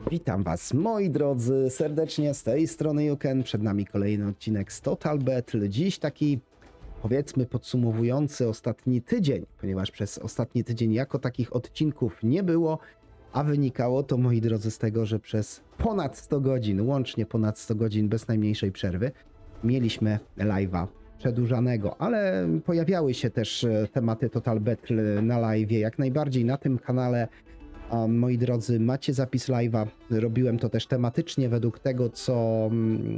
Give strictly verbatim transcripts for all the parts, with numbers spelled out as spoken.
Witam Was, moi drodzy, serdecznie z tej strony Juken. Przed nami kolejny odcinek z Total Battle. Dziś taki, powiedzmy, podsumowujący ostatni tydzień, ponieważ przez ostatni tydzień jako takich odcinków nie było, a wynikało to, moi drodzy, z tego, że przez ponad sto godzin, łącznie ponad sto godzin bez najmniejszej przerwy, mieliśmy live'a przedłużanego, ale pojawiały się też tematy Total Battle na live'ie, jak najbardziej na tym kanale. A moi drodzy, macie zapis live'a, robiłem to też tematycznie według tego, co,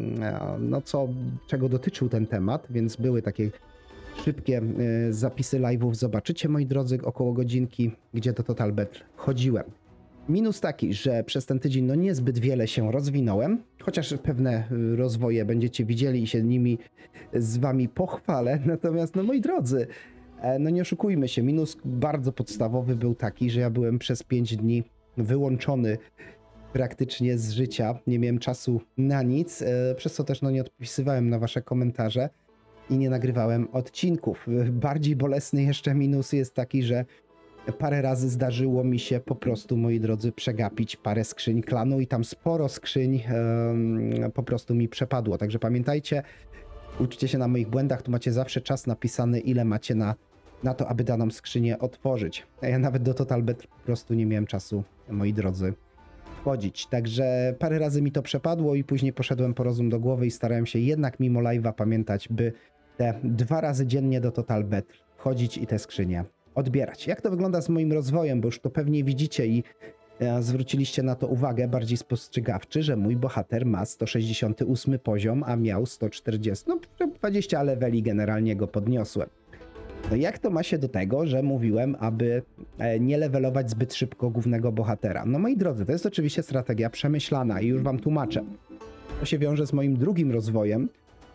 no co, czego dotyczył ten temat, więc były takie szybkie zapisy live'ów, zobaczycie, moi drodzy, około godzinki, gdzie do Total Battle chodziłem. Minus taki, że przez ten tydzień no niezbyt wiele się rozwinąłem, chociaż pewne rozwoje będziecie widzieli i się nimi z wami pochwalę, natomiast no moi drodzy, no nie oszukujmy się, minus bardzo podstawowy był taki, że ja byłem przez pięć dni wyłączony praktycznie z życia, nie miałem czasu na nic, przez co też no nie odpisywałem na wasze komentarze i nie nagrywałem odcinków. Bardziej bolesny jeszcze minus jest taki, że parę razy zdarzyło mi się po prostu, moi drodzy, przegapić parę skrzyń klanu i tam sporo skrzyń um, po prostu mi przepadło, także pamiętajcie, uczcie się na moich błędach, tu macie zawsze czas napisany, ile macie na, na to, aby daną skrzynię otworzyć. A ja nawet do Total Battle po prostu nie miałem czasu, moi drodzy, wchodzić. Także parę razy mi to przepadło i później poszedłem po rozum do głowy i starałem się jednak mimo live'a pamiętać, by te dwa razy dziennie do Total Battle wchodzić i te skrzynie odbierać. Jak to wygląda z moim rozwojem, bo już to pewnie widzicie i e, zwróciliście na to uwagę, bardziej spostrzegawczy, że mój bohater ma sto sześćdziesiąty ósmy poziom, a miał sto czterdzieści, no dwadzieścia leveli generalnie go podniosłem. No jak to ma się do tego, że mówiłem, aby e, nie levelować zbyt szybko głównego bohatera? No moi drodzy, to jest oczywiście strategia przemyślana i już wam tłumaczę. To się wiąże z moim drugim rozwojem,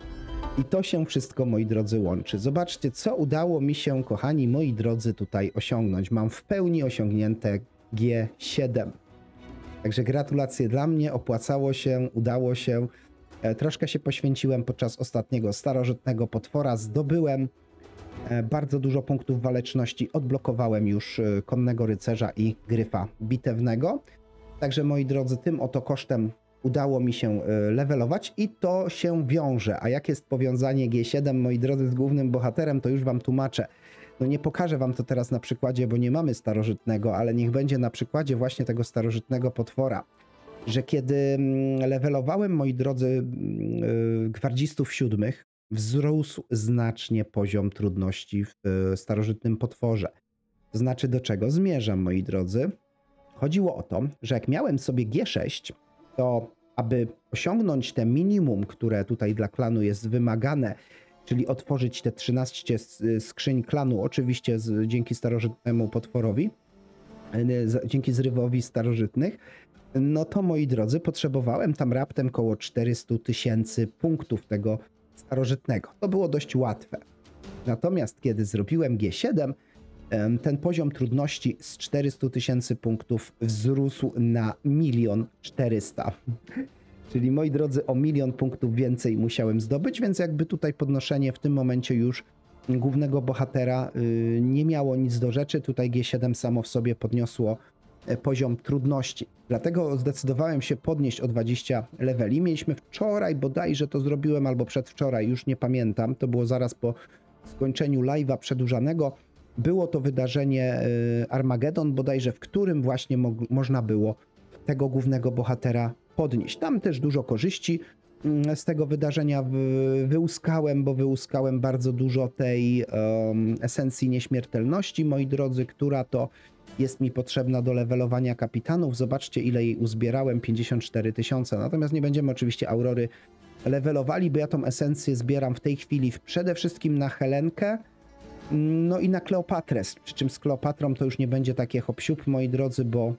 i to się wszystko, moi drodzy, łączy. Zobaczcie, co udało mi się, kochani moi drodzy, tutaj osiągnąć. Mam w pełni osiągnięte G siedem. Także gratulacje dla mnie, opłacało się, udało się. E, troszkę się poświęciłem podczas ostatniego starożytnego potwora. Zdobyłem e, bardzo dużo punktów waleczności. Odblokowałem już e, konnego rycerza i gryfa bitewnego. Także, moi drodzy, tym oto kosztem udało mi się levelować i to się wiąże. A jak jest powiązanie G siedem, moi drodzy, z głównym bohaterem, to już wam tłumaczę. No nie pokażę wam to teraz na przykładzie, bo nie mamy starożytnego, ale niech będzie na przykładzie właśnie tego starożytnego potwora. Że kiedy levelowałem, moi drodzy, gwardzistów siódmych, wzrósł znacznie poziom trudności w starożytnym potworze. To znaczy, do czego zmierzam, moi drodzy? Chodziło o to, że jak miałem sobie G sześć, to aby osiągnąć te minimum, które tutaj dla klanu jest wymagane, czyli otworzyć te trzynaście skrzyń klanu, oczywiście z, dzięki starożytnemu potworowi, z, dzięki zrywowi starożytnych, no to, moi drodzy, potrzebowałem tam raptem koło czterysta tysięcy punktów tego starożytnego. To było dość łatwe. Natomiast kiedy zrobiłem G siedem, ten poziom trudności z czterystu tysięcy punktów wzrósł na milion czterysta. Czyli, moi drodzy, o milion punktów więcej musiałem zdobyć, więc jakby tutaj podnoszenie w tym momencie już głównego bohatera yy, nie miało nic do rzeczy. Tutaj G siedem samo w sobie podniosło poziom trudności. Dlatego zdecydowałem się podnieść o dwadzieścia leveli. Mieliśmy wczoraj, bodajże to zrobiłem, albo przedwczoraj, już nie pamiętam. To było zaraz po skończeniu live'a przedłużanego. Było to wydarzenie Armagedon, bodajże, w którym właśnie mo można było tego głównego bohatera podnieść. Tam też dużo korzyści z tego wydarzenia wyłuskałem, bo wyłuskałem bardzo dużo tej um, esencji nieśmiertelności, moi drodzy, która to jest mi potrzebna do levelowania kapitanów. Zobaczcie, ile jej uzbierałem, pięćdziesiąt cztery tysiące. Natomiast nie będziemy oczywiście Aurory levelowali, bo ja tą esencję zbieram w tej chwili przede wszystkim na Helenkę, no i na Kleopatrę, przy czym z Kleopatrą to już nie będzie takie hop-siup, moi drodzy, bo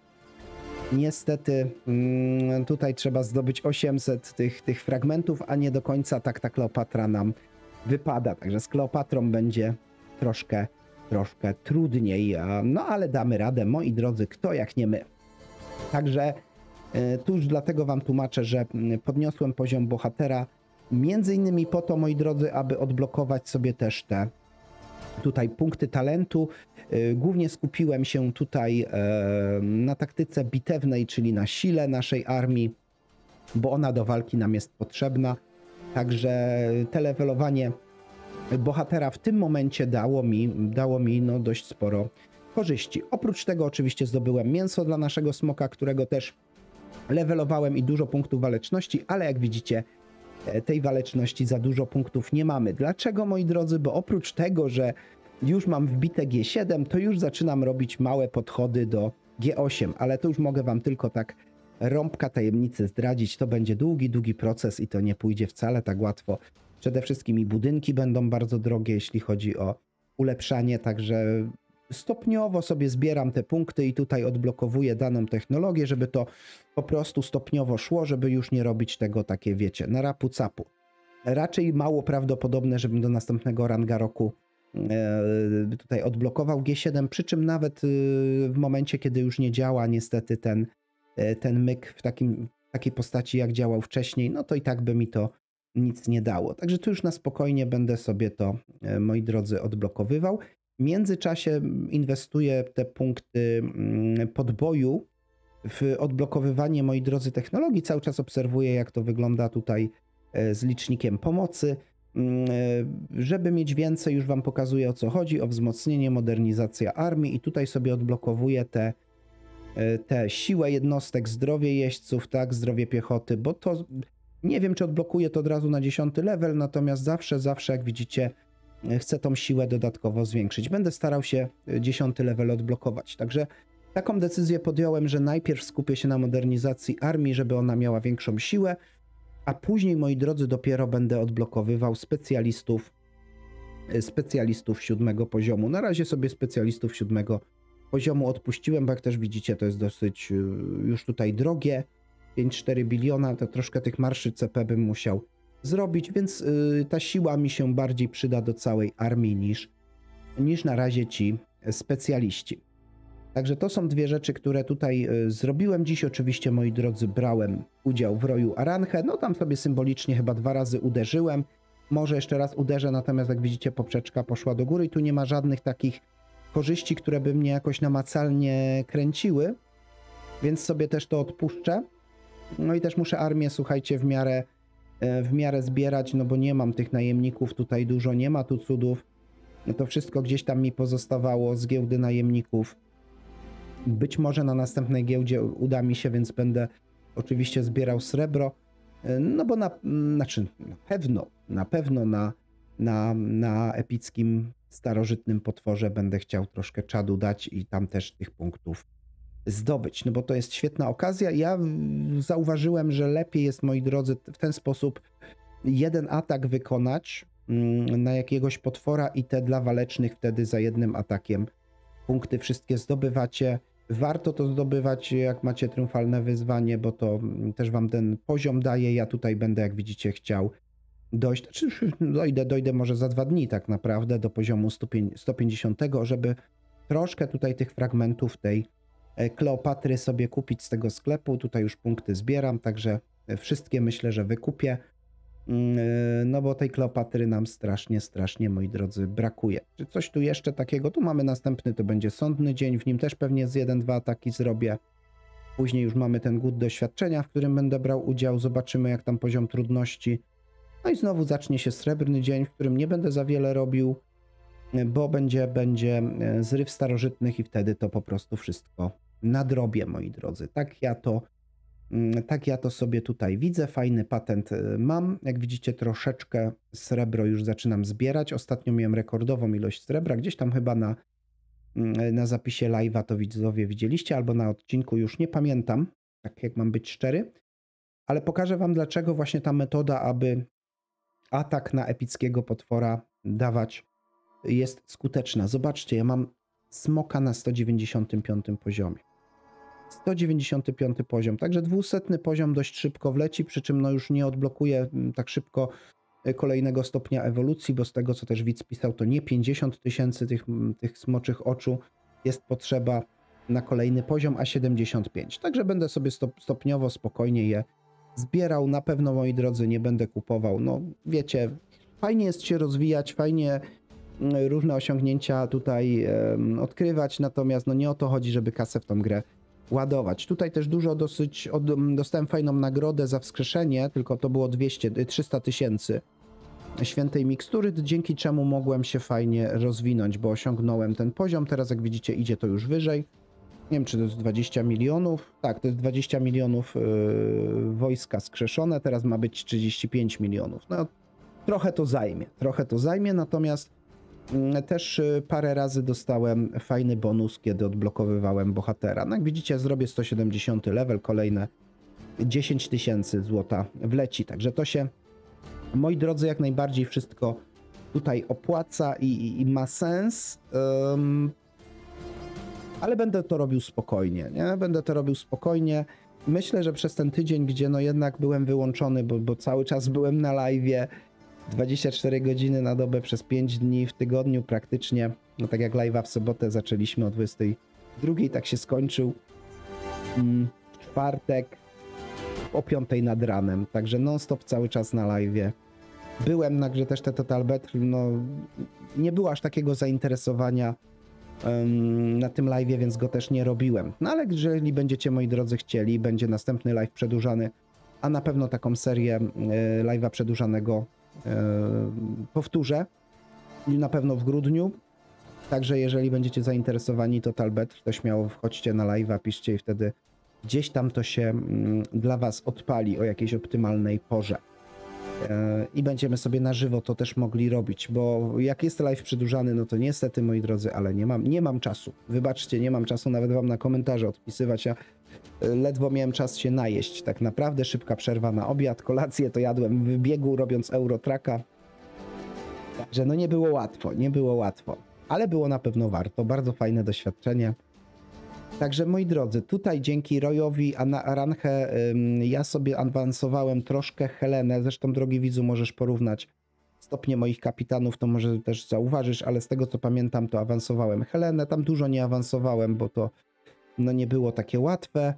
niestety mm, tutaj trzeba zdobyć osiemset tych, tych fragmentów, a nie do końca tak ta Kleopatra nam wypada. Także z Kleopatrą będzie troszkę, troszkę trudniej, no ale damy radę, moi drodzy, kto jak nie my. Także y, tu już dlatego wam tłumaczę, że podniosłem poziom bohatera, między innymi po to, moi drodzy, aby odblokować sobie też te tutaj punkty talentu, Głównie skupiłem się tutaj na taktyce bitewnej, czyli na sile naszej armii, bo ona do walki nam jest potrzebna. Także te levelowanie bohatera w tym momencie dało mi, dało mi no dość sporo korzyści. Oprócz tego oczywiście zdobyłem mięso dla naszego smoka, którego też levelowałem i dużo punktów waleczności, ale jak widzicie, tej waleczności za dużo punktów nie mamy. Dlaczego, moi drodzy? Bo oprócz tego, że już mam wbite G siedem, to już zaczynam robić małe podchody do G osiem, ale to już mogę wam tylko tak rąbka tajemnicy zdradzić. To będzie długi, długi proces i to nie pójdzie wcale tak łatwo. Przede wszystkim i budynki będą bardzo drogie, jeśli chodzi o ulepszanie, także stopniowo sobie zbieram te punkty i tutaj odblokowuję daną technologię, żeby to po prostu stopniowo szło, żeby już nie robić tego takie, wiecie, na rapu capu. Raczej mało prawdopodobne, żebym do następnego ranga roku e, tutaj odblokował G siedem, przy czym nawet e, w momencie, kiedy już nie działa niestety ten, e, ten myk w takim, takiej postaci, jak działał wcześniej, no to i tak by mi to nic nie dało. Także tu już na spokojnie będę sobie to, e, moi drodzy, odblokowywał. W międzyczasie inwestuję te punkty podboju w odblokowywanie, moi drodzy, technologii. Cały czas obserwuję, jak to wygląda tutaj z licznikiem pomocy. Żeby mieć więcej, już wam pokazuję, o co chodzi, o wzmocnienie, modernizacja armii i tutaj sobie odblokowuję te, te siłę jednostek, zdrowie jeźdźców, tak, zdrowie piechoty, bo to nie wiem, czy odblokuję to od razu na dziesiąty level, natomiast zawsze, zawsze, jak widzicie, chcę tą siłę dodatkowo zwiększyć. Będę starał się dziesiąty level odblokować. Także taką decyzję podjąłem, że najpierw skupię się na modernizacji armii, żeby ona miała większą siłę, a później, moi drodzy, dopiero będę odblokowywał specjalistów, specjalistów siódmego poziomu. Na razie sobie specjalistów siódmego poziomu odpuściłem, bo jak też widzicie, to jest dosyć już tutaj drogie. pięć przecinek cztery biliona, to troszkę tych marszy C P bym musiał zrobić, więc yy, ta siła mi się bardziej przyda do całej armii niż, niż na razie ci specjaliści. Także to są dwie rzeczy, które tutaj yy, zrobiłem. Dziś oczywiście, moi drodzy, brałem udział w roju Aranche. No tam sobie symbolicznie chyba dwa razy uderzyłem. Może jeszcze raz uderzę, natomiast jak widzicie, poprzeczka poszła do góry i tu nie ma żadnych takich korzyści, które by mnie jakoś namacalnie kręciły, więc sobie też to odpuszczę. No i też muszę armię, słuchajcie, w miarę w miarę zbierać, no bo nie mam tych najemników tutaj dużo, nie ma tu cudów. No to wszystko gdzieś tam mi pozostawało z giełdy najemników. Być może na następnej giełdzie uda mi się, więc będę oczywiście zbierał srebro. No bo na, znaczy na pewno, na pewno na, na, na epickim starożytnym potworze będę chciał troszkę czadu dać i tam też tych punktów zdobyć, no bo to jest świetna okazja. Ja zauważyłem, że lepiej jest, moi drodzy, w ten sposób jeden atak wykonać na jakiegoś potwora i te dla walecznych wtedy za jednym atakiem punkty wszystkie zdobywacie. Warto to zdobywać, jak macie triumfalne wyzwanie, bo to też wam ten poziom daje. Ja tutaj będę, jak widzicie, chciał dojść, czy dojdę, dojdę może za dwa dni tak naprawdę do poziomu sto pięćdziesiątego, żeby troszkę tutaj tych fragmentów tej Kleopatry sobie kupić z tego sklepu. Tutaj już punkty zbieram, także wszystkie myślę, że wykupię. No bo tej Kleopatry nam strasznie, strasznie, moi drodzy, brakuje. Czy coś tu jeszcze takiego? Tu mamy następny, to będzie sądny dzień, w nim też pewnie z jeden, dwa ataki zrobię. Później już mamy ten głód doświadczenia, w którym będę brał udział. Zobaczymy, jak tam poziom trudności. No i znowu zacznie się srebrny dzień, w którym nie będę za wiele robił, bo będzie, będzie zryw starożytnych i wtedy to po prostu wszystko nadrobię, moi drodzy. Tak ja to, tak ja to sobie tutaj widzę. Fajny patent mam. Jak widzicie, troszeczkę srebro już zaczynam zbierać. Ostatnio miałem rekordową ilość srebra. Gdzieś tam chyba na, na zapisie live'a to widzowie widzieliście, albo na odcinku, już nie pamiętam, tak jak mam być szczery. Ale pokażę wam, dlaczego właśnie ta metoda, aby atak na epickiego potwora dawać, jest skuteczna. Zobaczcie, ja mam smoka na sto dziewięćdziesiątym piątym poziomie. sto dziewięćdziesiąty piąty poziom, także dwusetny poziom dość szybko wleci, przy czym no już nie odblokuje tak szybko kolejnego stopnia ewolucji, bo z tego, co też widz pisał, to nie pięćdziesiąt tysięcy tych, tych smoczych oczu jest potrzeba na kolejny poziom, a siedemdziesiąt pięć. Także będę sobie stop, stopniowo, spokojnie je zbierał. Na pewno, moi drodzy, nie będę kupował. No wiecie, fajnie jest się rozwijać, fajnie różne osiągnięcia tutaj odkrywać, natomiast no nie o to chodzi, żeby kasę w tą grę ładować. Tutaj też dużo dosyć, od, dostałem fajną nagrodę za wskrzeszenie, tylko to było dwieście, trzysta tysięcy świętej mikstury, dzięki czemu mogłem się fajnie rozwinąć, bo osiągnąłem ten poziom. Teraz jak widzicie idzie to już wyżej. Nie wiem, czy to jest dwadzieścia milionów. Tak, to jest dwadzieścia milionów yy, wojska skrzeszone, teraz ma być trzydzieści pięć milionów. No trochę to zajmie, trochę to zajmie, natomiast yy, też yy, parę razy dostałem fajny bonus, kiedy odblokowywałem bohatera. No jak widzicie, zrobię sto siedemdziesiąty level, kolejne dziesięć tysięcy złota wleci, także to się, moi drodzy, jak najbardziej wszystko tutaj opłaca i, i, i ma sens. Um, ale będę to robił spokojnie, nie? Będę to robił spokojnie. Myślę, że przez ten tydzień, gdzie no jednak byłem wyłączony, bo, bo cały czas byłem na live'ie, dwadzieścia cztery godziny na dobę przez pięć dni w tygodniu praktycznie, no tak jak live'a w sobotę zaczęliśmy o dwudziestej drugiej, tak się skończył. Mm, w czwartek o piątej nad ranem, także non stop cały czas na live'ie. Byłem na grze też te Total Battle, no nie było aż takiego zainteresowania um, na tym live'ie, więc go też nie robiłem. No ale jeżeli będziecie, moi drodzy, chcieli, będzie następny live przedłużany, a na pewno taką serię e, live'a przedłużanego e, powtórzę, na pewno w grudniu. Także jeżeli będziecie zainteresowani Total Battle, to śmiało wchodźcie na live'a, piszcie i wtedy gdzieś tam to się mm, dla was odpali o jakiejś optymalnej porze. I będziemy sobie na żywo to też mogli robić, bo jak jest live przedłużany, no to niestety, moi drodzy, ale nie mam, nie mam czasu. Wybaczcie, nie mam czasu nawet wam na komentarze odpisywać. Ja ledwo miałem czas się najeść. Tak naprawdę szybka przerwa na obiad, kolację to jadłem w biegu, robiąc Eurotracka. Także no nie było łatwo, nie było łatwo, ale było na pewno warto. Bardzo fajne doświadczenie. Także, moi drodzy, tutaj dzięki Royowi Aranche ja sobie awansowałem troszkę Helenę. Zresztą, drogi widzu, możesz porównać stopnie moich kapitanów, to może też zauważysz, ale z tego co pamiętam, to awansowałem Helenę. Tam dużo nie awansowałem, bo to no nie było takie łatwe.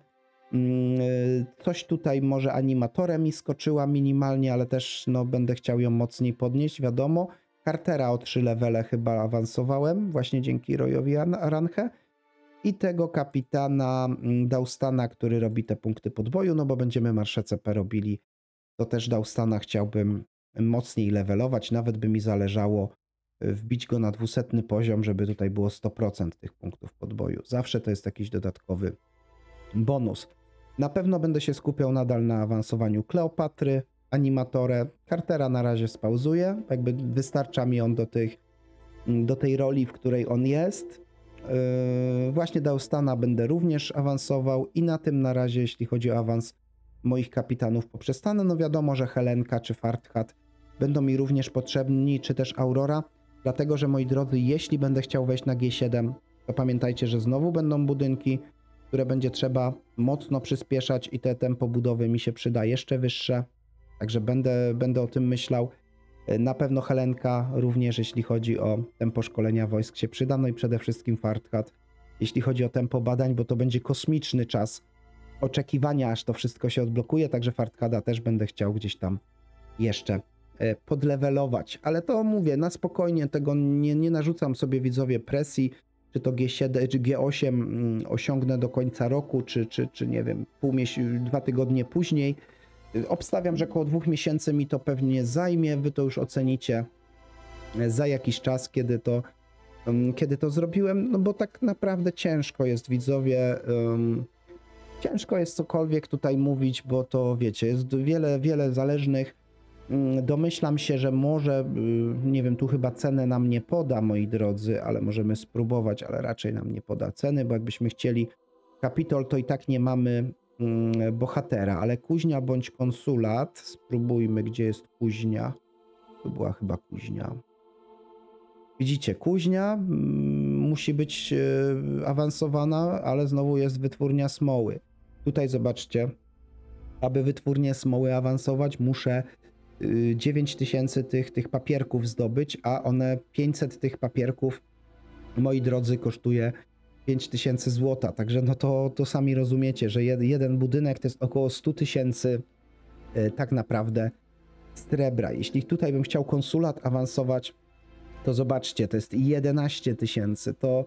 Coś tutaj może animatorem mi skoczyła minimalnie, ale też no, będę chciał ją mocniej podnieść, wiadomo. Cartera o trzy levele chyba awansowałem, właśnie dzięki Royowi Aranche. I tego kapitana Daustana, który robi te punkty podboju, no bo będziemy marsze C P robili, to też Daustana chciałbym mocniej levelować, nawet by mi zależało wbić go na dwusetny poziom, żeby tutaj było sto procent tych punktów podboju. Zawsze to jest jakiś dodatkowy bonus. Na pewno będę się skupiał nadal na awansowaniu Kleopatry, animatorę. Cartera na razie spauzuję, jakby wystarcza mi on do, tych, do tej roli, w której on jest. Yy, właśnie Daustana będę również awansował i na tym na razie, jeśli chodzi o awans moich kapitanów, poprzestanę. No wiadomo, że Helenka czy Farthat będą mi również potrzebni, czy też Aurora, dlatego że, moi drodzy, jeśli będę chciał wejść na G siedem, to pamiętajcie, że znowu będą budynki, które będzie trzeba mocno przyspieszać i te tempo budowy mi się przyda jeszcze wyższe, także będę, będę o tym myślał. Na pewno Helenka również, jeśli chodzi o tempo szkolenia wojsk, się przyda, no i przede wszystkim Farthat, jeśli chodzi o tempo badań, bo to będzie kosmiczny czas oczekiwania, aż to wszystko się odblokuje, także Farthada też będę chciał gdzieś tam jeszcze podlewelować, ale to mówię, na spokojnie, tego nie, nie narzucam sobie, widzowie, presji, czy to G siedem, czy G osiem osiągnę do końca roku, czy, czy, czy nie wiem, pół miesiąca, dwa tygodnie później. Obstawiam, że około dwóch miesięcy mi to pewnie zajmie, wy to już ocenicie za jakiś czas, kiedy to, kiedy to zrobiłem, no bo tak naprawdę ciężko jest, widzowie, um, ciężko jest cokolwiek tutaj mówić, bo to wiecie, jest wiele, wiele zależnych. Domyślam się, że może, nie wiem, tu chyba cenę nam nie poda, moi drodzy, ale możemy spróbować, ale raczej nam nie poda ceny, bo jakbyśmy chcieli Kapitol, to i tak nie mamy bohatera, ale kuźnia bądź konsulat, spróbujmy, gdzie jest kuźnia, to była chyba kuźnia. Widzicie, kuźnia mm, musi być e, awansowana, ale znowu jest wytwórnia smoły. Tutaj zobaczcie, aby wytwórnię smoły awansować, muszę y, dziewięć tysięcy tych, tych papierków zdobyć, a one pięćset tych papierków, moi drodzy, kosztuje pięć tysięcy złota, także no to, to sami rozumiecie, że jed, jeden budynek to jest około sto tysięcy y, tak naprawdę srebra. Jeśli tutaj bym chciał konsulat awansować, to zobaczcie, to jest jedenaście tysięcy, to,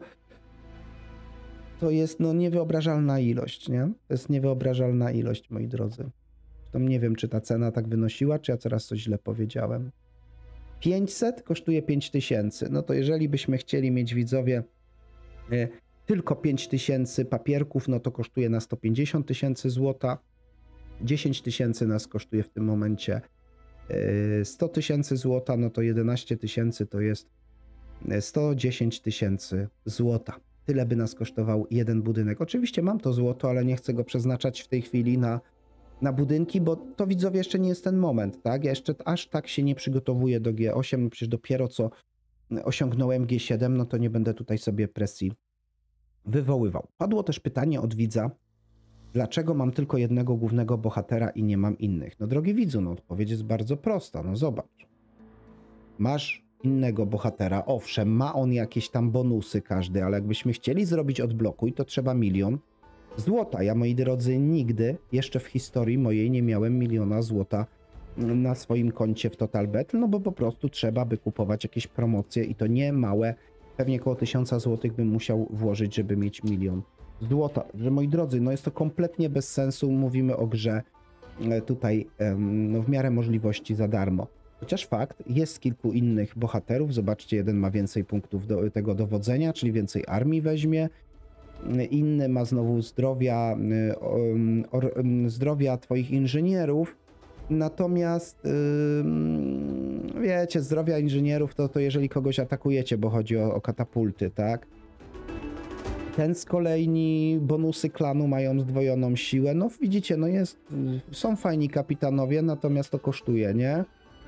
to jest no niewyobrażalna ilość, nie? To jest niewyobrażalna ilość, moi drodzy. To nie wiem, czy ta cena tak wynosiła, czy ja teraz coś źle powiedziałem. pięćset kosztuje pięć tysięcy. No to jeżeli byśmy chcieli mieć, widzowie, y, tylko pięć tysięcy papierków, no to kosztuje nas sto pięćdziesiąt tysięcy złota. dziesięć tysięcy nas kosztuje w tym momencie y, sto tysięcy złota, no to jedenaście tysięcy to jest sto dziesięć tysięcy złota. Tyle by nas kosztował jeden budynek. Oczywiście mam to złoto, ale nie chcę go przeznaczać w tej chwili na na budynki, bo to, widzowie, jeszcze nie jest ten moment, tak? Ja jeszcze aż tak się nie przygotowuję do G osiem, przecież dopiero co osiągnąłem G siedem, no to nie będę tutaj sobie presji wywoływał. Padło też pytanie od widza, dlaczego mam tylko jednego głównego bohatera i nie mam innych? No drogi widzu, no odpowiedź jest bardzo prosta, no zobacz. Masz innego bohatera, owszem, ma on jakieś tam bonusy każdy, ale jakbyśmy chcieli zrobić odblokuj, to trzeba milion złota. Ja, moi drodzy, nigdy jeszcze w historii mojej nie miałem miliona złota na swoim koncie w Total Battle, no bo po prostu trzeba by kupować jakieś promocje i to nie małe, pewnie około tysiąca złotych bym musiał włożyć, żeby mieć milion złota. Że, moi drodzy, no jest to kompletnie bez sensu, mówimy o grze tutaj no, w miarę możliwości za darmo. Chociaż fakt, jest kilku innych bohaterów, zobaczcie, jeden ma więcej punktów do tego dowodzenia, czyli więcej armii weźmie, inny ma znowu zdrowia, or, zdrowia twoich inżynierów, natomiast yy, wiecie, zdrowia inżynierów to, to jeżeli kogoś atakujecie, bo chodzi o, o katapulty, tak? Ten z kolei bonusy klanu mają zdwojoną siłę, no widzicie, no jest, są fajni kapitanowie, natomiast to kosztuje, nie?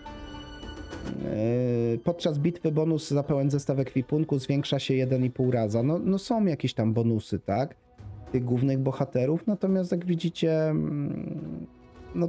Podczas bitwy bonus za pełen zestaw ekwipunku zwiększa się jeden i pół raza. No, no są jakieś tam bonusy, tak? Tych głównych bohaterów, natomiast jak widzicie, no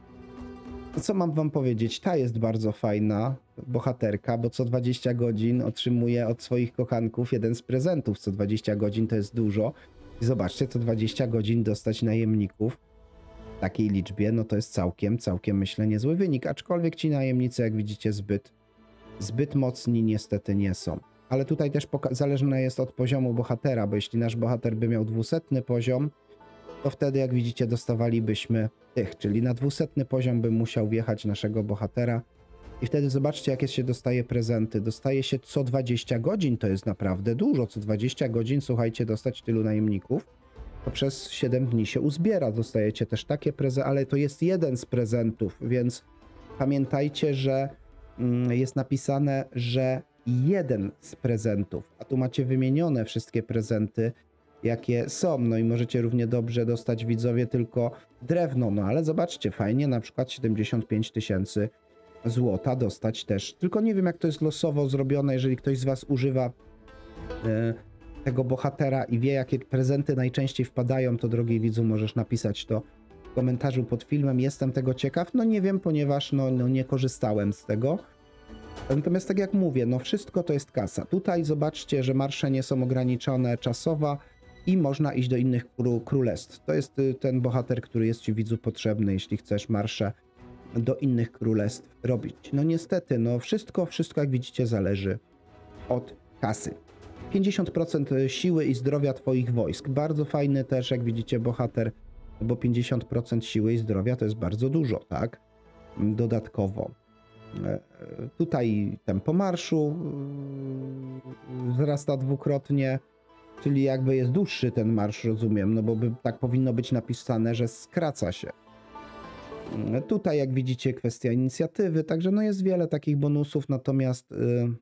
co mam wam powiedzieć, ta jest bardzo fajna bohaterka, bo co dwadzieścia godzin otrzymuje od swoich kochanków jeden z prezentów. Co dwadzieścia godzin to jest dużo. I zobaczcie, co dwadzieścia godzin dostać najemników w takiej liczbie, no to jest całkiem, całkiem myślę niezły wynik, aczkolwiek ci najemnicy, jak widzicie, zbyt, zbyt mocni niestety nie są. Ale tutaj też zależne jest od poziomu bohatera, bo jeśli nasz bohater by miał dwusetny poziom, to wtedy, jak widzicie, dostawalibyśmy tych, czyli na dwusetny poziom bym musiał wjechać naszego bohatera i wtedy zobaczcie, jakie się dostaje prezenty. Dostaje się co dwadzieścia godzin, to jest naprawdę dużo, co dwadzieścia godzin, słuchajcie, dostać tylu najemników, to przez siedem dni się uzbiera. Dostajecie też takie prezenty, ale to jest jeden z prezentów, więc pamiętajcie, że jest napisane, że jeden z prezentów, a tu macie wymienione wszystkie prezenty, jakie są, no i możecie równie dobrze dostać, widzowie, tylko drewno, no ale zobaczcie, fajnie, na przykład siedemdziesiąt pięć tysięcy złota dostać też, tylko nie wiem, jak to jest losowo zrobione, jeżeli ktoś z was używa e, tego bohatera i wie, jakie prezenty najczęściej wpadają, to, drogi widzu, możesz napisać to w komentarzu pod filmem, jestem tego ciekaw, no nie wiem, ponieważ no, no nie korzystałem z tego. Natomiast tak jak mówię, no wszystko to jest kasa. Tutaj zobaczcie, że marsze nie są ograniczone czasowo i można iść do innych królestw. To jest ten bohater, który jest ci, widzu, potrzebny, jeśli chcesz marsze do innych królestw robić. No niestety, no wszystko, wszystko jak widzicie zależy od kasy. pięćdziesiąt procent siły i zdrowia twoich wojsk. Bardzo fajny też, jak widzicie, bohater, bo pięćdziesiąt procent siły i zdrowia to jest bardzo dużo, tak? Dodatkowo. Tutaj tempo marszu wzrasta dwukrotnie, czyli jakby jest dłuższy ten marsz, rozumiem, no bo by tak powinno być napisane, że skraca się. Tutaj, jak widzicie, kwestia inicjatywy, także no jest wiele takich bonusów, natomiast yy,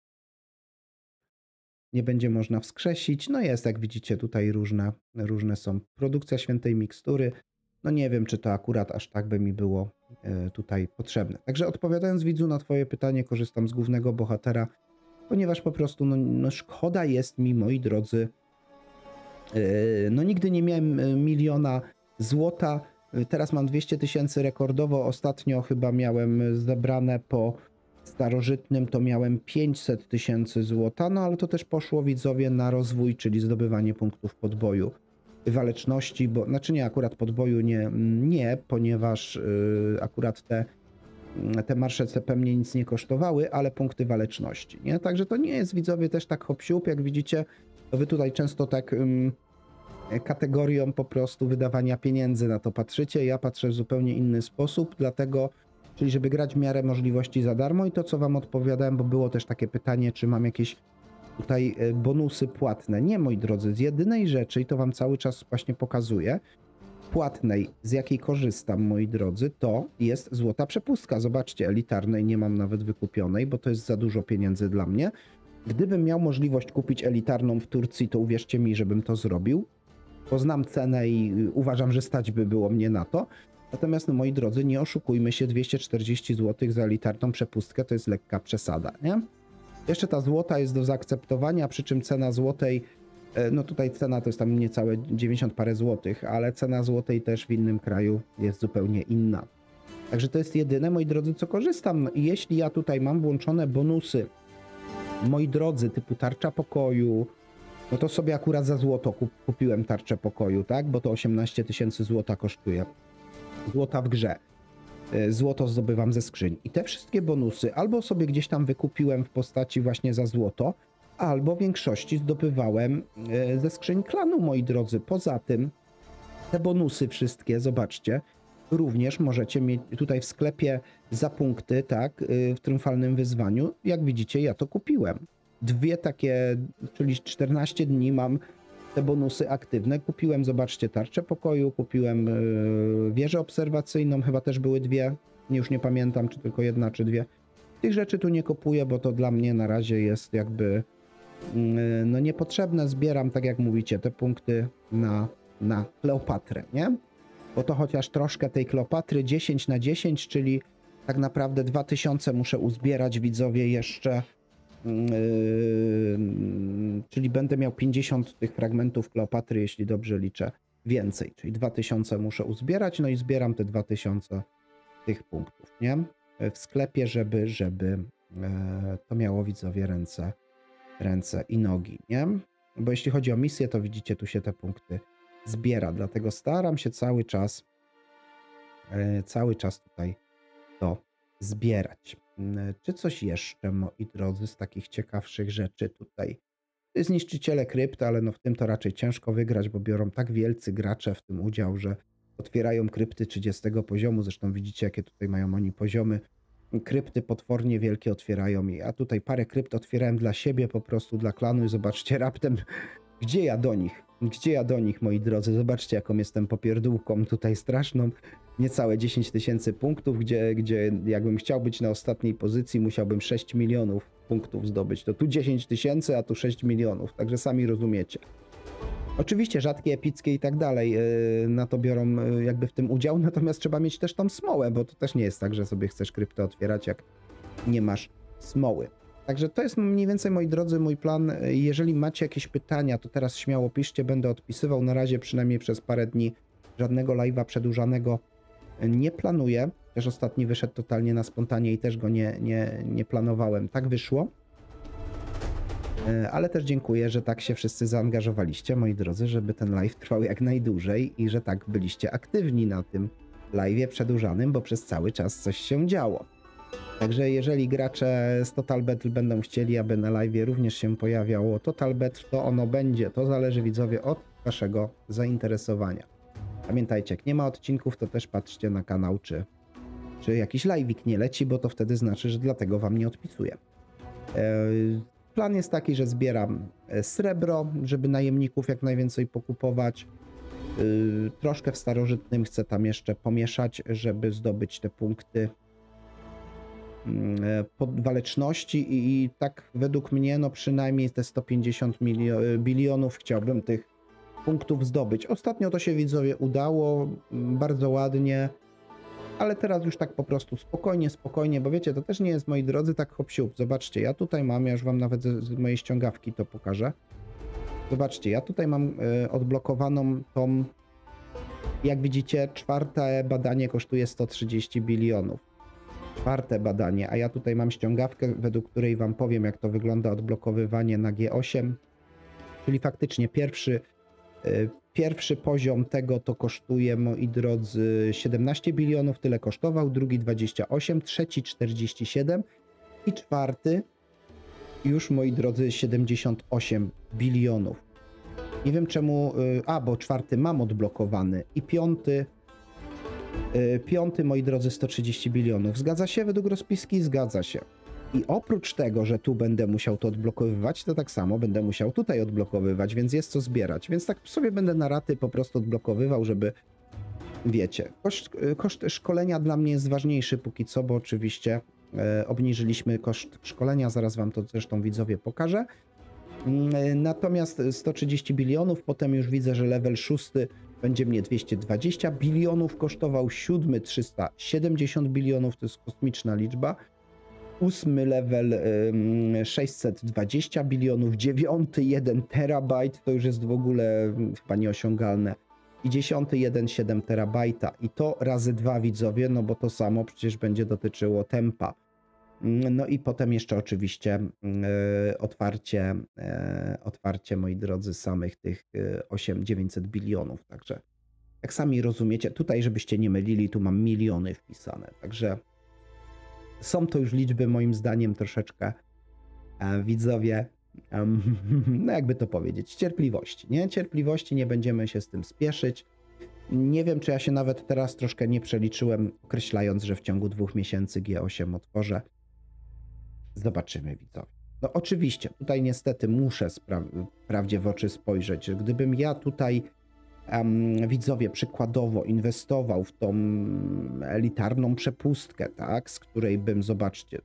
nie będzie można wskrzesić. No jest, jak widzicie, tutaj różne, różne są. Produkcja świętej mikstury. No nie wiem, czy to akurat aż tak by mi było y, tutaj potrzebne. Także odpowiadając, widzu, na twoje pytanie, korzystam z głównego bohatera, ponieważ po prostu no, no szkoda jest mi, moi drodzy, y, no nigdy nie miałem miliona złota. Teraz mam dwieście tysięcy rekordowo. Ostatnio chyba miałem zebrane po starożytnym, to miałem pięćset tysięcy złota, no ale to też poszło, widzowie, na rozwój, czyli zdobywanie punktów podboju, waleczności, bo, znaczy nie, akurat podboju nie, nie ponieważ yy, akurat te te marsze C P mnie nic nie kosztowały, ale punkty waleczności, nie? Także to nie jest, widzowie, też tak hop-siup, jak widzicie, to wy tutaj często tak um, kategorią po prostu wydawania pieniędzy na to patrzycie, ja patrzę w zupełnie inny sposób, dlatego, czyli żeby grać w miarę możliwości za darmo i to, co wam odpowiadałem, bo było też takie pytanie, czy mam jakieś tutaj bonusy płatne. Nie, moi drodzy, z jedynej rzeczy, i to wam cały czas właśnie pokazuję, płatnej, z jakiej korzystam, moi drodzy, to jest złota przepustka. Zobaczcie, elitarnej nie mam nawet wykupionej, bo to jest za dużo pieniędzy dla mnie. Gdybym miał możliwość kupić elitarną w Turcji, to uwierzcie mi, żebym to zrobił. Poznam cenę i uważam, że stać by było mnie na to. Natomiast, no, moi drodzy, nie oszukujmy się, dwieście czterdzieści złotych za elitarną przepustkę to jest lekka przesada, nie? Jeszcze ta złota jest do zaakceptowania, przy czym cena złotej, no tutaj cena to jest tam niecałe dziewięćdziesiąt parę złotych, ale cena złotej też w innym kraju jest zupełnie inna. Także to jest jedyne, moi drodzy, co korzystam. I jeśli ja tutaj mam włączone bonusy, moi drodzy, typu tarcza pokoju, no to sobie akurat za złoto kup kupiłem tarczę pokoju, tak? Bo to osiemnaście tysięcy złota kosztuje. Złota w grze. Złoto zdobywam ze skrzyń. I te wszystkie bonusy albo sobie gdzieś tam wykupiłem w postaci właśnie za złoto, albo w większości zdobywałem ze skrzyń klanu, moi drodzy. Poza tym te bonusy wszystkie, zobaczcie, również możecie mieć tutaj w sklepie za punkty, tak, w triumfalnym wyzwaniu. Jak widzicie, ja to kupiłem. Dwie takie, czyli czternaście dni mam te bonusy aktywne. Kupiłem, zobaczcie, tarczę pokoju, kupiłem yy, wieżę obserwacyjną, chyba też były dwie, już nie pamiętam, czy tylko jedna, czy dwie. Tych rzeczy tu nie kupuję, bo to dla mnie na razie jest jakby yy, no niepotrzebne. Zbieram, tak jak mówicie, te punkty na, na Kleopatrę, nie? Bo to chociaż troszkę tej Kleopatry, dziesięć na dziesięć, czyli tak naprawdę dwa tysiące muszę uzbierać, widzowie, jeszcze. Yy, czyli będę miał pięćdziesiąt tych fragmentów Kleopatry, jeśli dobrze liczę, więcej, czyli dwa tysiące muszę uzbierać, no i zbieram te dwa tysiące tych punktów, nie? W sklepie, żeby, żeby e, to miało, widzowie, ręce, ręce i nogi, nie? Bo jeśli chodzi o misję, to widzicie, tu się te punkty zbiera, dlatego staram się cały czas e, cały czas tutaj to zbierać. Czy coś jeszcze, moi drodzy, z takich ciekawszych rzeczy tutaj? To jest niszczyciele krypt, ale no w tym to raczej ciężko wygrać, bo biorą tak wielcy gracze w tym udział, że otwierają krypty trzydziestego poziomu. Zresztą widzicie, jakie tutaj mają oni poziomy. Krypty potwornie wielkie otwierają. Ja tutaj parę krypt otwierałem dla siebie, po prostu dla klanu i zobaczcie raptem, gdzie ja do nich? Gdzie ja do nich, moi drodzy? Zobaczcie, jaką jestem popierdółką tutaj straszną. Niecałe dziesięć tysięcy punktów, gdzie, gdzie jakbym chciał być na ostatniej pozycji, musiałbym sześć milionów punktów zdobyć. To tu dziesięć tysięcy, a tu sześć milionów. Także sami rozumiecie. Oczywiście rzadkie, epickie i tak dalej yy, na to biorą yy, jakby w tym udział, natomiast trzeba mieć też tą smołę, bo to też nie jest tak, że sobie chcesz kryptę otwierać, jak nie masz smoły. Także to jest mniej więcej, moi drodzy, mój plan. Jeżeli macie jakieś pytania, to teraz śmiało piszcie, będę odpisywał. Na razie przynajmniej przez parę dni żadnego live'a przedłużanego nie planuję. Też ostatni wyszedł totalnie na spontanie i też go nie, nie, nie planowałem. Tak wyszło. Ale też dziękuję, że tak się wszyscy zaangażowaliście, moi drodzy, żeby ten live trwał jak najdłużej i że tak byliście aktywni na tym live'ie przedłużanym, bo przez cały czas coś się działo. Także jeżeli gracze z Total Battle będą chcieli, aby na live'ie również się pojawiało Total Battle, to ono będzie. To zależy, widzowie, od waszego zainteresowania. Pamiętajcie, jak nie ma odcinków, to też patrzcie na kanał, czy, czy jakiś live'ik nie leci, bo to wtedy znaczy, że dlatego wam nie odpisuję. Eee, plan jest taki, że zbieram srebro, żeby najemników jak najwięcej pokupować. Eee, troszkę w starożytnym chcę tam jeszcze pomieszać, żeby zdobyć te punkty waleczności i, i tak według mnie, no przynajmniej te sto pięćdziesiąt bilionów chciałbym tych punktów zdobyć. Ostatnio to się, widzowie, udało bardzo ładnie, ale teraz już tak po prostu spokojnie, spokojnie, bo wiecie, to też nie jest, moi drodzy, tak hop-siup. Zobaczcie, ja tutaj mam, ja już wam nawet z, z mojej ściągawki to pokażę. Zobaczcie, ja tutaj mam y, odblokowaną tą, jak widzicie, czwarte badanie kosztuje sto trzydzieści bilionów. Czwarte badanie, a ja tutaj mam ściągawkę, według której wam powiem, jak to wygląda odblokowywanie na G osiem, czyli faktycznie pierwszy Pierwszy poziom tego to kosztuje, moi drodzy, siedemnaście bilionów, tyle kosztował, drugi dwadzieścia osiem, trzeci czterdzieści siedem i czwarty już, moi drodzy, siedemdziesiąt osiem bilionów. Nie wiem czemu, a bo czwarty mam odblokowany i piąty, piąty, moi drodzy, sto trzydzieści bilionów. Zgadza się według rozpiski? Zgadza się. I oprócz tego, że tu będę musiał to odblokowywać, to tak samo będę musiał tutaj odblokowywać, więc jest co zbierać. Więc tak sobie będę na raty po prostu odblokowywał, żeby, wiecie, koszt, koszt szkolenia dla mnie jest ważniejszy póki co, bo oczywiście e, obniżyliśmy koszt szkolenia, zaraz wam to zresztą widzowie pokażę. E, natomiast sto trzydzieści bilionów, potem już widzę, że level szósty będzie mnie dwieście dwadzieścia bilionów kosztował, siódmy trzysta siedemdziesiąt bilionów, to jest kosmiczna liczba. Ósmy level ym, sześćset dwadzieścia bilionów, dziewiąty jeden terabajt, to już jest w ogóle chyba nieosiągalne. I dziesiąty jeden przecinek siedem terabajta. I to razy dwa, widzowie, no bo to samo przecież będzie dotyczyło tempa. No i potem jeszcze oczywiście yy, otwarcie, yy, otwarcie, moi drodzy, samych tych yy, osiem tysięcy dziewięćset bilionów. Także jak sami rozumiecie, tutaj żebyście nie mylili, tu mam miliony wpisane. Także są to już liczby moim zdaniem troszeczkę, e, widzowie, um, no jakby to powiedzieć, cierpliwości, nie? Cierpliwości, nie będziemy się z tym spieszyć. Nie wiem, czy ja się nawet teraz troszkę nie przeliczyłem, określając, że w ciągu dwóch miesięcy G osiem otworzę. Zobaczymy, widzowie. No oczywiście, tutaj niestety muszę spra- prawdzie w oczy spojrzeć, że gdybym ja tutaj Um, widzowie, przykładowo inwestował w tą elitarną przepustkę, tak, z której bym, zobaczcie,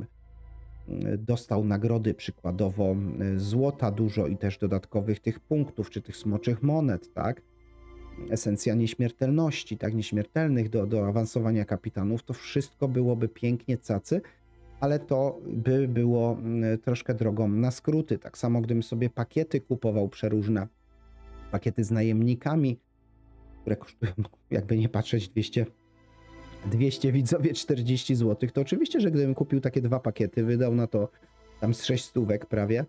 dostał nagrody przykładowo złota dużo i też dodatkowych tych punktów, czy tych smoczych monet, tak, esencja nieśmiertelności, tak, nieśmiertelnych do, do awansowania kapitanów, to wszystko byłoby pięknie cacy, ale to by było troszkę drogą na skróty. Tak samo gdybym sobie pakiety kupował przeróżne, pakiety z najemnikami, które kosztują, jakby nie patrzeć, dwieście, dwieście widzowie czterdzieści złotych, to oczywiście, że gdybym kupił takie dwa pakiety, wydał na to tam z sześć stówek prawie,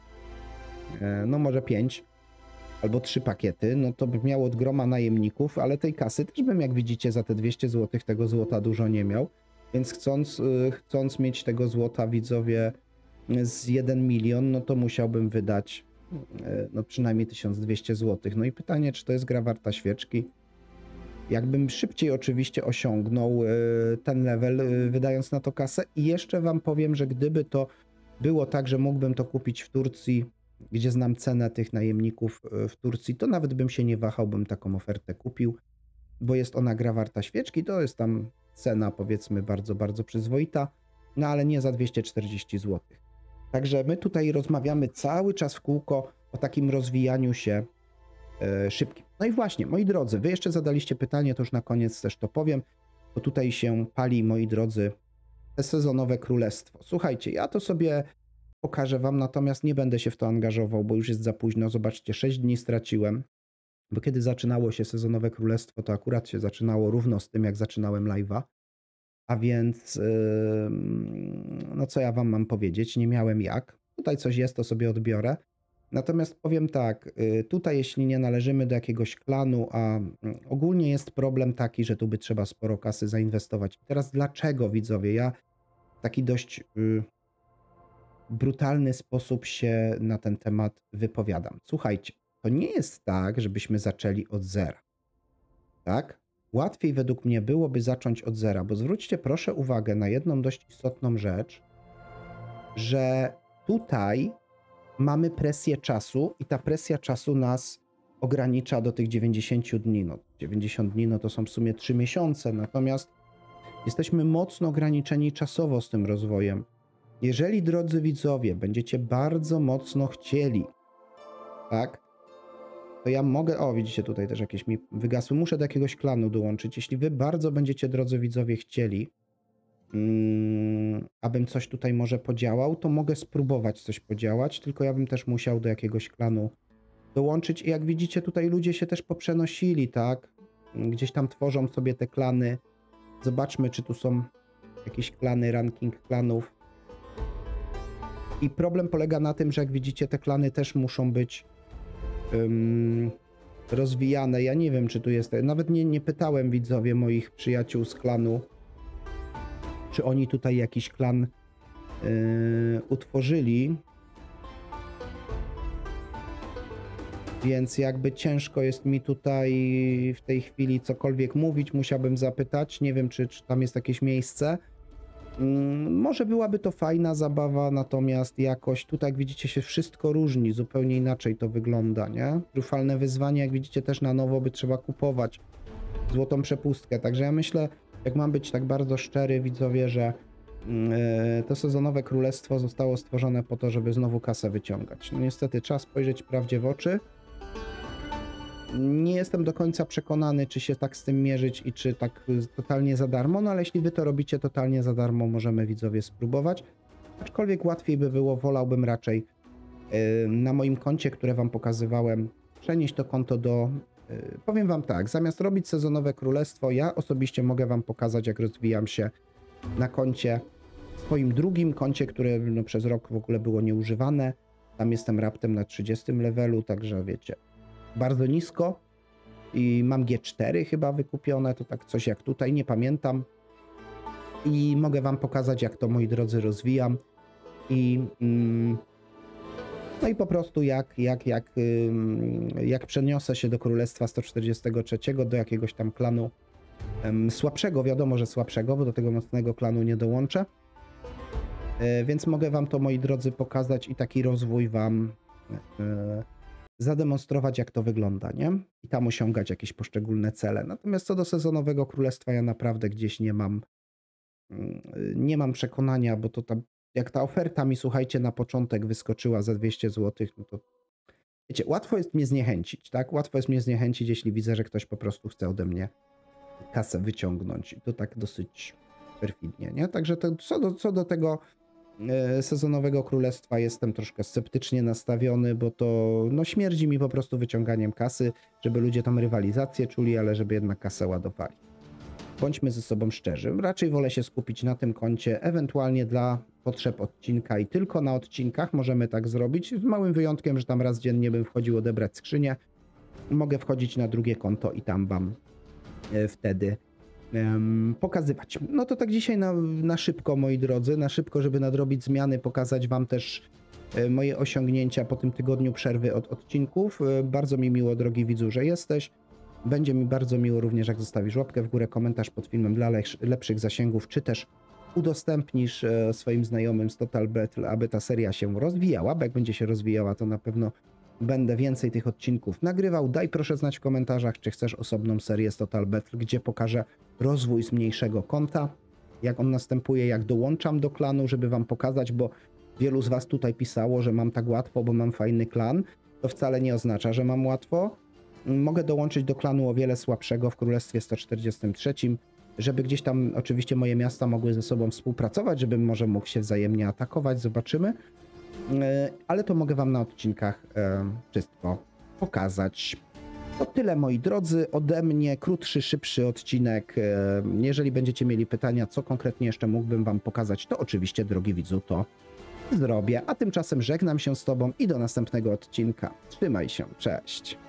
no może pięć, albo trzy pakiety, no to by miało od groma najemników, ale tej kasy też bym, jak widzicie, za te dwieście złotych tego złota dużo nie miał, więc chcąc, chcąc mieć tego złota, widzowie, z jeden milion, no to musiałbym wydać no przynajmniej tysiąc dwieście złotych. No i pytanie, czy to jest gra warta świeczki? Jakbym szybciej oczywiście osiągnął ten level, wydając na to kasę. I jeszcze wam powiem, że gdyby to było tak, że mógłbym to kupić w Turcji, gdzie znam cenę tych najemników w Turcji, to nawet bym się nie wahał, bym taką ofertę kupił, bo jest ona gra warta świeczki, to jest tam cena, powiedzmy, bardzo, bardzo przyzwoita, no ale nie za dwieście czterdzieści złotych. Także my tutaj rozmawiamy cały czas w kółko o takim rozwijaniu się e, szybkim. No i właśnie, moi drodzy, wy jeszcze zadaliście pytanie, to już na koniec też to powiem, bo tutaj się pali, moi drodzy, te sezonowe królestwo. Słuchajcie, ja to sobie pokażę wam, natomiast nie będę się w to angażował, bo już jest za późno. Zobaczcie, sześć dni straciłem, bo kiedy zaczynało się sezonowe królestwo, to akurat się zaczynało równo z tym, jak zaczynałem live'a. A więc, no co ja wam mam powiedzieć, nie miałem jak. Tutaj coś jest, to sobie odbiorę. Natomiast powiem tak, tutaj jeśli nie należymy do jakiegoś klanu, a ogólnie jest problem taki, że tu by trzeba sporo kasy zainwestować. I teraz dlaczego, widzowie? Ja w taki dość brutalny sposób się na ten temat wypowiadam. Słuchajcie, to nie jest tak, żebyśmy zaczęli od zera. Tak? Łatwiej według mnie byłoby zacząć od zera, bo zwróćcie proszę uwagę na jedną dość istotną rzecz, że tutaj mamy presję czasu i ta presja czasu nas ogranicza do tych dziewięćdziesięciu dni. No, dziewięćdziesiąt dni no to są w sumie trzy miesiące, natomiast jesteśmy mocno ograniczeni czasowo z tym rozwojem. Jeżeli, drodzy widzowie, będziecie bardzo mocno chcieli, tak, to ja mogę, o widzicie tutaj też jakieś mi wygasły, muszę do jakiegoś klanu dołączyć. Jeśli wy bardzo będziecie, drodzy widzowie, chcieli, mm, abym coś tutaj może podziałał, to mogę spróbować coś podziałać, tylko ja bym też musiał do jakiegoś klanu dołączyć. I jak widzicie, tutaj ludzie się też poprzenosili, tak? Gdzieś tam tworzą sobie te klany. Zobaczmy, czy tu są jakieś klany, ranking klanów. I problem polega na tym, że jak widzicie, te klany też muszą być Um, rozwijane. Ja nie wiem, czy tu jest... Nawet nie, nie pytałem widzowie moich przyjaciół z klanu, czy oni tutaj jakiś klan yy, utworzyli. Więc jakby ciężko jest mi tutaj w tej chwili cokolwiek mówić. Musiałbym zapytać. Nie wiem, czy, czy tam jest jakieś miejsce. Hmm, może byłaby to fajna zabawa, natomiast jakoś tutaj, jak widzicie, się wszystko różni. Zupełnie inaczej to wygląda, nie? Trufalne wyzwanie, jak widzicie, też na nowo by trzeba kupować złotą przepustkę. Także ja myślę, jak mam być tak bardzo szczery, widzowie, że yy, to sezonowe królestwo zostało stworzone po to, żeby znowu kasę wyciągać. No niestety trzeba spojrzeć prawdzie w oczy. Nie jestem do końca przekonany, czy się tak z tym mierzyć i czy tak totalnie za darmo, no ale jeśli wy to robicie totalnie za darmo, możemy widzowie spróbować. Aczkolwiek łatwiej by było, wolałbym raczej yy, na moim koncie, które wam pokazywałem, przenieść to konto do... Yy, powiem wam tak, zamiast robić sezonowe królestwo, ja osobiście mogę wam pokazać, jak rozwijam się na koncie, swoim drugim koncie, które no, przez rok w ogóle było nieużywane. Tam jestem raptem na trzydziestym levelu, także wiecie, bardzo nisko i mam G cztery chyba wykupione, to tak coś jak tutaj, nie pamiętam. I mogę wam pokazać, jak to, moi drodzy, rozwijam i mm, no i po prostu jak, jak, jak, jak przeniosę się do Królestwa sto czterdziestego trzeciego, do jakiegoś tam klanu um, słabszego, wiadomo, że słabszego, bo do tego mocnego klanu nie dołączę. E, więc mogę wam to, moi drodzy, pokazać i taki rozwój wam e, zademonstrować, jak to wygląda, nie? I tam osiągać jakieś poszczególne cele. Natomiast co do sezonowego królestwa, ja naprawdę gdzieś nie mam nie mam przekonania, bo to tam, jak ta oferta mi, słuchajcie, na początek wyskoczyła za dwieście złotych, no to wiecie, łatwo jest mnie zniechęcić, tak? Łatwo jest mnie zniechęcić, jeśli widzę, że ktoś po prostu chce ode mnie kasę wyciągnąć. I to tak dosyć perfidnie, nie? Także to, co, do, co do tego sezonowego królestwa jestem troszkę sceptycznie nastawiony, bo to no śmierdzi mi po prostu wyciąganiem kasy, żeby ludzie tam rywalizację czuli, ale żeby jednak kasę ładowali. Bądźmy ze sobą szczerzy. Raczej wolę się skupić na tym koncie, ewentualnie dla potrzeb odcinka i tylko na odcinkach możemy tak zrobić, z małym wyjątkiem, że tam raz dziennie bym wchodził odebrać skrzynię. Mogę wchodzić na drugie konto i tam wam wtedy Um, pokazywać. No to tak dzisiaj na, na szybko, moi drodzy, na szybko, żeby nadrobić zmiany, pokazać wam też e, moje osiągnięcia po tym tygodniu przerwy od odcinków. E, bardzo mi miło, drogi widzu, że jesteś. Będzie mi bardzo miło również, jak zostawisz łapkę w górę, komentarz pod filmem dla lepszych zasięgów, czy też udostępnisz e, swoim znajomym z Total Battle, aby ta seria się rozwijała, bo jak będzie się rozwijała, to na pewno będę więcej tych odcinków nagrywał. Daj proszę znać w komentarzach, czy chcesz osobną serię z Total Battle, gdzie pokażę rozwój z mniejszego konta, jak on następuje, jak dołączam do klanu, żeby wam pokazać, bo wielu z was tutaj pisało, że mam tak łatwo, bo mam fajny klan. To wcale nie oznacza, że mam łatwo. Mogę dołączyć do klanu o wiele słabszego w Królestwie sto czterdziestym trzecim, żeby gdzieś tam oczywiście moje miasta mogły ze sobą współpracować, żebym może mógł się wzajemnie atakować, zobaczymy. Ale to mogę wam na odcinkach wszystko pokazać. To tyle, moi drodzy, ode mnie. Krótszy, szybszy odcinek. Jeżeli będziecie mieli pytania, co konkretnie jeszcze mógłbym wam pokazać, to oczywiście, drogi widzu, to zrobię. A tymczasem żegnam się z tobą i do następnego odcinka. Trzymaj się, cześć.